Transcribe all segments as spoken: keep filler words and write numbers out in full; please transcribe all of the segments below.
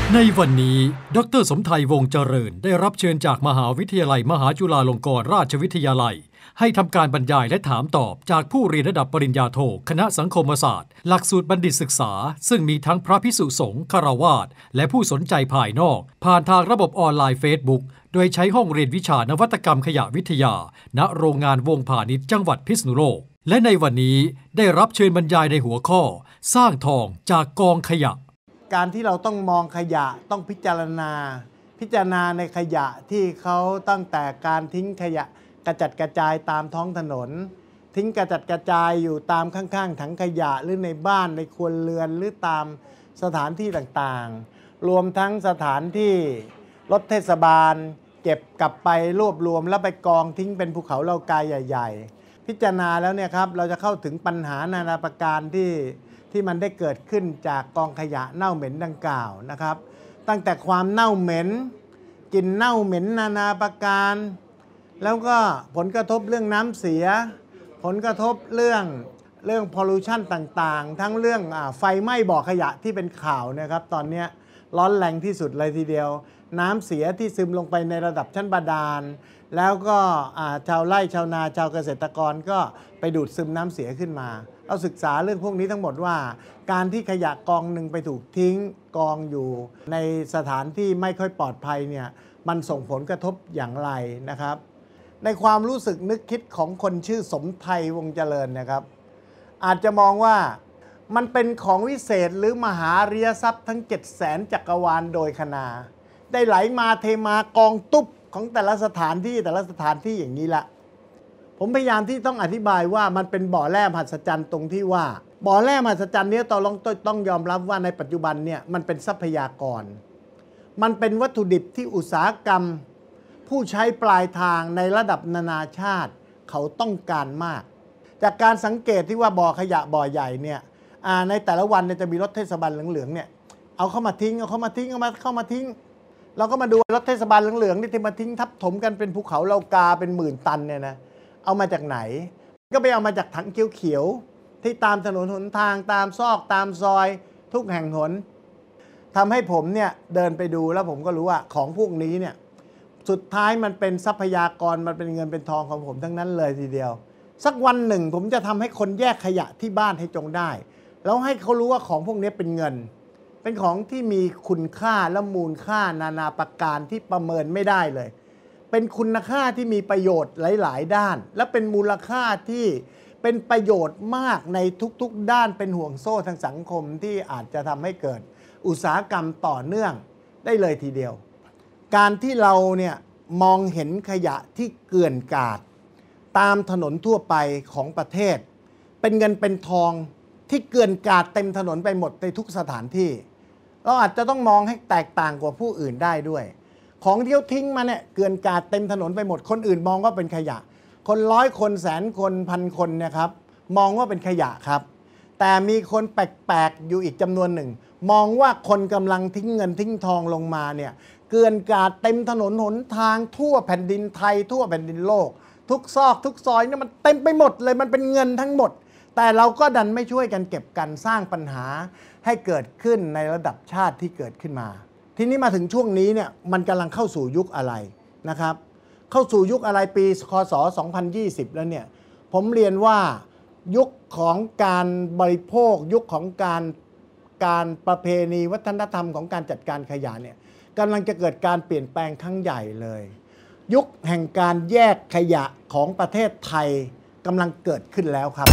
ในวันนี้ดรสมไทยวงศ์เจริญได้รับเชิญจากมหาวิทยาลัยมหาจุฬาลงกรณราชวิทยาลัยให้ทำการบรรยายและถามตอบจากผู้เรียนระดับปริญญาโทคณะสังคมศาสตร์หลักสูตรบัณฑิตศึกษาซึ่งมีทั้งพระภิกษุสงฆ์ฆราวาสและผู้สนใจภายนอกผ่านทางระบบออนไลน์ Facebook โดยใช้ห้องเรียนวิชานวัตกรรมขยะวิทยาณโรงงานวงพาณิชย์จังหวัดพิษณุโลกและในวันนี้ได้รับเชิญบรรยายในหัวข้อสร้างทองจากกองขยะการที่เราต้องมองขยะต้องพิจารณาพิจารณาในขยะที่เขาตั้งแต่การทิ้งขยะกระจัดกระจายตามท้องถนนทิ้งกระจัดกระจายอยู่ตามข้างๆถังขยะหรือในบ้านในครัวเรือนหรือตามสถานที่ต่างๆรวมทั้งสถานที่รถเทศบาลเก็บกลับไปรวบรวมแล้วไปกองทิ้งเป็นภูเขาเหล้ากายใหญ่ๆพิจารณาแล้วเนี่ยครับเราจะเข้าถึงปัญหานานาประการที่ที่มันได้เกิดขึ้นจากกองขยะเน่าเหม็นดังกล่าวนะครับตั้งแต่ความเน่าเหม็นกลิ่นเน่าเหม็นนานาประการแล้วก็ผลกระทบเรื่องน้ำเสียผลกระทบเรื่องเรื่องพอลูชันต่างๆทั้งเรื่องอ่าไฟไหม้บ่อขยะที่เป็นข่าวนะครับตอนนี้ร้อนแรงที่สุดเลยทีเดียวน้ำเสียที่ซึมลงไปในระดับชั้นบาดาลแล้วก็ชาวไร่ชาวนาชาวเกษตรกรก็ไปดูดซึมน้ำเสียขึ้นมาเราศึกษาเรื่องพวกนี้ทั้งหมดว่าการที่ขยะกองหนึ่งไปถูกทิ้งกองอยู่ในสถานที่ไม่ค่อยปลอดภัยเนี่ยมันส่งผลกระทบอย่างไรนะครับในความรู้สึกนึกคิดของคนชื่อสมไทยวงศ์เจริญนะครับอาจจะมองว่ามันเป็นของวิเศษหรือมหาอริยทรัพย์ทั้งเจ็ดแสนจักรวาลโดยคณาได้ไหลมาเทมากองตุ๊บของแต่ละสถานที่แต่ละสถานที่อย่างนี้ละผมพยายามที่ต้องอธิบายว่ามันเป็นบ่อแร่มหัศจรรย์ตรงที่ว่าบ่อแร่มหัศจรรย์นี้ต้องต้องยอมรับว่าในปัจจุบันเนี่ยมันเป็นทรัพยากรมันเป็นวัตถุดิบที่อุตสาหกรรมผู้ใช้ปลายทางในระดับนานาชาติเขาต้องการมากจากการสังเกตที่ว่าบ่อขยะบ่อใหญ่เนี่ยในแต่ละวันเนี่ยจะมีรถเทศบาลเหลืองๆเนี่ยเอาเข้ามาทิ้งเอาเข้ามาทิ้งเอามาเข้ามาทิ้งเราก็มาดูรถเทศบาลเหลืองๆที่มาทิ้งทับถมกันเป็นภูเขาเหล้ากาเป็นหมื่นตันเนี่ยนะเอามาจากไหนก็ไปเอามาจากถังเขียวๆที่ตามถนนหนทางตามซอกตามซอยทุกแห่งหนทำให้ผมเนี่ยเดินไปดูแล้วผมก็รู้ว่าของพวกนี้เนี่ยสุดท้ายมันเป็นทรัพยากรมันเป็นเงินเป็นทองของผมทั้งนั้นเลยทีเดียวสักวันหนึ่งผมจะทำให้คนแยกขยะที่บ้านให้จงได้แล้วให้เขารู้ว่าของพวกนี้เป็นเงินเป็นของที่มีคุณค่าและมูลค่านานาประการที่ประเมินไม่ได้เลยเป็นคุณค่าที่มีประโยชน์หลายๆด้านและเป็นมูลค่าที่เป็นประโยชน์มากในทุกๆด้านเป็นห่วงโซ่ทางสังคมที่อาจจะทำให้เกิดอุตสาหกรรมต่อเนื่องได้เลยทีเดียวการที่เราเนี่ยมองเห็นขยะที่เกลื่อนกลาดตามถนนทั่วไปของประเทศเป็นเงินเป็นทองที่เกลื่อนกลาดเต็มถนนไปหมดในทุกสถานที่เราอาจจะต้องมองให้แตกต่างกว่าผู้อื่นได้ด้วยของที่เขาทิ้งมาเนี่ยเกลื่อนกลาดเต็มถนนไปหมดคนอื่นมองว่าเป็นขยะคนร้อยคนแสนคนพันคนเนี่ยครับมองว่าเป็นขยะครับแต่มีคนแปลกๆอยู่อีกจำนวนหนึ่งมองว่าคนกำลังทิ้งเงินทิ้งทองลงมาเนี่ยเกลื่อนกลาดเต็มถนนหนทางทั่วแผ่นดินไทยทั่วแผ่นดินโลกทุกซอกทุกซอยเนี่ยมันเต็มไปหมดเลยมันเป็นเงินทั้งหมดแต่เราก็ดันไม่ช่วยกันเก็บกันสร้างปัญหาให้เกิดขึ้นในระดับชาติที่เกิดขึ้นมาทีนี้มาถึงช่วงนี้เนี่ยมันกำลังเข้าสู่ยุคอะไรนะครับเข้าสู่ยุคอะไรปีคศสองพันยี่สิบแล้วเนี่ยผมเรียนว่ายุคของการบริโภคยุคของการการประเพณีวัฒนธรรมของการจัดการขยะเนี่ยกำลังจะเกิดการเปลี่ยนแปลงครั้งใหญ่เลยยุคแห่งการแยกขยะของประเทศไทยกำลังเกิดขึ้นแล้วครับ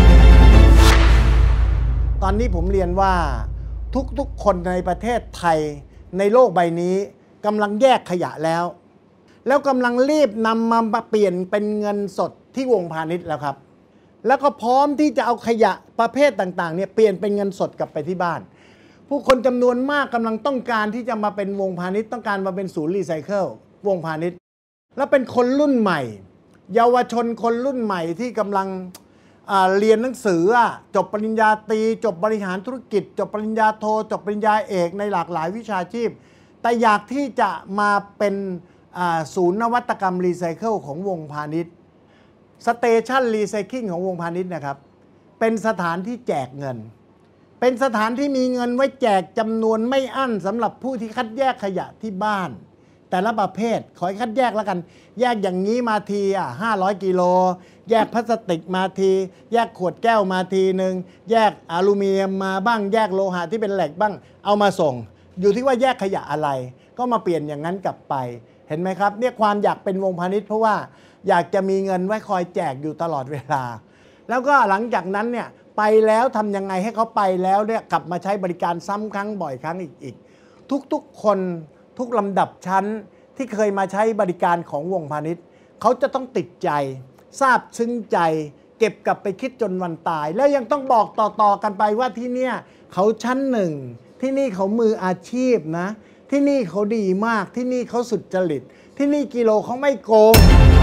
ตอนนี้ผมเรียนว่าทุกๆคนในประเทศไทยในโลกใบนี้กำลังแยกขยะแล้วแล้วกำลังรีบนำมาเปลี่ยนเป็นเงินสดที่วงพาณิชย์แล้วครับแล้วก็พร้อมที่จะเอาขยะประเภทต่างๆเนี่ยเปลี่ยนเป็นเงินสดกลับไปที่บ้านผู้คนจำนวนมากกำลังต้องการที่จะมาเป็นวงพาณิชย์ต้องการมาเป็นศูนย์รีไซเคิลวงพาณิชย์และเป็นคนรุ่นใหม่เยาวชนคนรุ่นใหม่ที่กำลังเรียนหนังสือจบปริญญาตรีจบบริหารธุรกิจจบปริญญาโทจบปริญญาเอกในหลากหลายวิชาชีพแต่อยากที่จะมาเป็นศูนย์นวัตกรรมรีไซเคิลของวงพาณิชย์สเตชันรีไซคิงของวงพาณิชย์นะครับเป็นสถานที่แจกเงินเป็นสถานที่มีเงินไว้แจกจำนวนไม่อั้นสำหรับผู้ที่คัดแยกขยะที่บ้านแต่ละประเภทขอให้คัดแยกแล้วกันแยกอย่างนี้มาทีอ่ะห้าร้อยกิโลแยกพลาสติกมาทีแยกขวดแก้วมาทีหนึ่งแยกอลูมิเนียมมาบ้างแยกโลหะที่เป็นเหล็กบ้างเอามาส่งอยู่ที่ว่าแยกขยะอะไรก็มาเปลี่ยนอย่างนั้นกลับไปเห็นไหมครับเนี่ยความอยากเป็นวงพาณิชย์เพราะว่าอยากจะมีเงินไว้คอยแจกอยู่ตลอดเวลาแล้วก็หลังจากนั้นเนี่ยไปแล้วทำยังไงให้เขาไปแล้วเนี่ยกลับมาใช้บริการซ้ำครั้งบ่อยครั้งอีกอีกทุกๆคนทุกลำดับชั้นที่เคยมาใช้บริการของวงพาณิชย์เขาจะต้องติดใจซาบซึ้งใจเก็บกลับไปคิดจนวันตายแล้วยังต้องบอกต่อๆกันไปว่าที่เนี่ยเขาชั้นหนึ่งที่นี่เขามืออาชีพนะที่นี่เขาดีมากที่นี่เขาสุจริตที่นี่กิโลเขาไม่โกง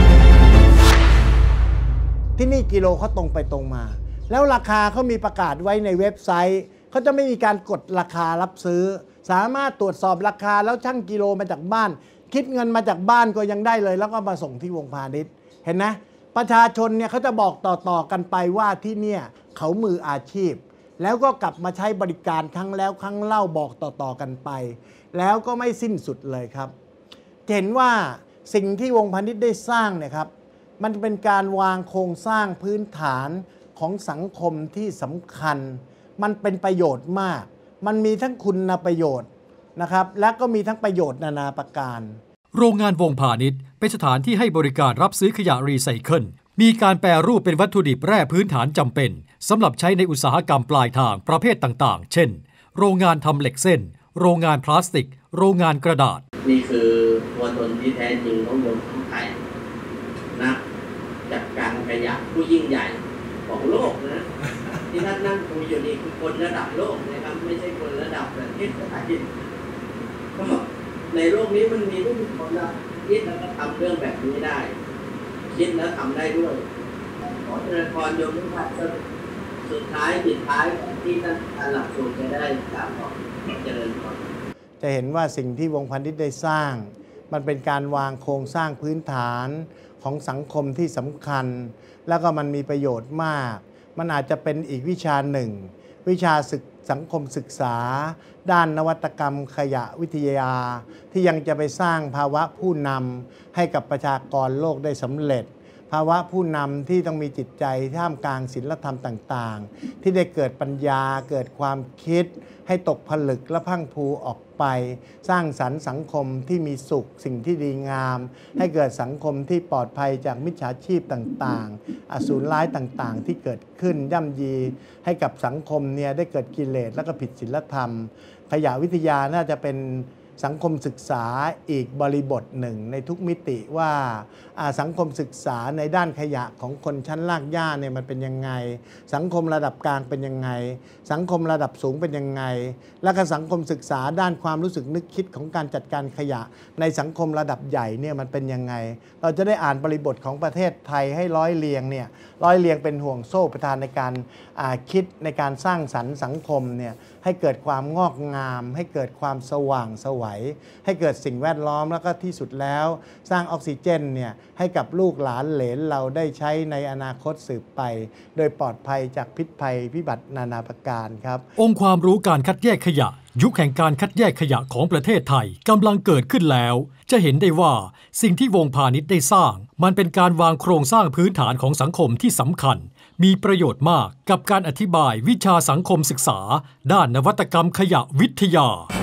ที่นี่กิโลเขาตรงไปตรงมาแล้วราคาเขามีประกาศไว้ในเว็บไซต์เขาจะไม่มีการกดราคารับซื้อสามารถตรวจสอบราคาแล้วชั่งกิโลมาจากบ้านคิดเงินมาจากบ้านก็ยังได้เลยแล้วก็มาส่งที่วงพาณิชย์เห็นไหมประชาชนเนี่ยเขาจะบอกต่อๆกันไปว่าที่เนี่ยเขามืออาชีพแล้วก็กลับมาใช้บริการครั้งแล้วครั้งเล่าบอกต่อๆกันไปแล้วก็ไม่สิ้นสุดเลยครับเห็นว่าสิ่งที่วงพาณิชย์ได้สร้างเนี่ยครับมันเป็นการวางโครงสร้างพื้นฐานของสังคมที่สำคัญมันเป็นประโยชน์มากมันมีทั้งคุณประโยชน์นะครับและก็มีทั้งประโยชน์นานาประการโรงงานวงพาณิชย์เป็นสถานที่ให้บริการรับซื้อขยะรีไซเคิลมีการแปรรูปเป็นวัตถุดิบแร่พื้นฐานจำเป็นสำหรับใช้ในอุตสาหกรรมปลายทางประเภทต่างๆเช่นโรงงานทำเหล็กเส้นโรงงานพลาสติกโรงงานกระดาษนี่คือตัวตนที่แท้จริงของวงของไทยนักจัดการขยะผู้ยิ่งใหญ่ของโลกนะที่ท่านนั่งคุยอยู่นี่คือคนระดับโลกนะครับไม่ใช่คนระดับประเทศไทยก็ในโลกนี้มันมีทุกคนละคิดแล้วก็ทำเรื่องแบบนี้ได้คิดแล้วทำได้ด้วยขอเจริญพรโยมทุกท่านสุดท้ายปิดท้ายที่ท่านอาหลับสูตรจะได้กล่าวขอเจริญพรจะเห็นว่าสิ่งที่วงพาณิชย์ได้สร้างมันเป็นการวางโครงสร้างพื้นฐานของสังคมที่สำคัญแล้วก็มันมีประโยชน์มากมันอาจจะเป็นอีกวิชาหนึ่งวิชาศึกสังคมศึกษาด้านนวัตกรรมขยะวิทยาที่ยังจะไปสร้างภาวะผู้นำให้กับประชากรโลกได้สำเร็จภาวะผู้นำที่ต้องมีจิตใจท่ามกลางศีลธรรมต่างๆที่ได้เกิดปัญญาเกิดความคิดให้ตกผลึกและพังพูออกไปสร้างสรรค์สังคมที่มีสุขสิ่งที่ดีงามให้เกิดสังคมที่ปลอดภัยจากมิจฉาชีพต่างๆอสูรร้ายต่างๆที่เกิดขึ้นย่ำยีให้กับสังคมเนี่ยได้เกิดกิเลสและก็ผิดศีลธรรมขยะวิทยาน่าจะเป็นสังคมศึกษาอีกบริบทหนึ่งในทุกมิติว่าสังคมศึกษาในด้านขยะของคนชั้นรากหญ้าเนี่ยมันเป็นยังไงสังคมระดับกลางเป็นยังไงสังคมระดับสูงเป็นยังไงและก็สังคมศึกษาด้านความรู้สึกนึกคิดของการจัดการขยะในสังคมระดับใหญ่เนี่ยมันเป็นยังไงเราจะได้อ่านบริบทของประเทศไทยให้ร้อยเรียงเนี่ยร้อยเรียงเป็นห่วงโซ่ประทานในการคิดในการสร้างสรรค์สังคมเนี่ยให้เกิดความงอกงามให้เกิดความสว่างไสวให้เกิดสิ่งแวดล้อมแล้วก็ที่สุดแล้วสร้างออกซิเจนเนี่ยให้กับลูกหลานเหลนเราได้ใช้ในอนาคตสืบไปโดยปลอดภัยจากพิษภัยพิบัตินานาประการครับองค์ความรู้การคัดแยกขยะยุคแห่งการคัดแยกขยะของประเทศไทยกำลังเกิดขึ้นแล้วจะเห็นได้ว่าสิ่งที่วงพาณิชย์ได้สร้างมันเป็นการวางโครงสร้างพื้นฐานของสังคมที่สำคัญมีประโยชน์มากกับการอธิบายวิชาสังคมศึกษาด้านนวัตกรรมขยะวิทยา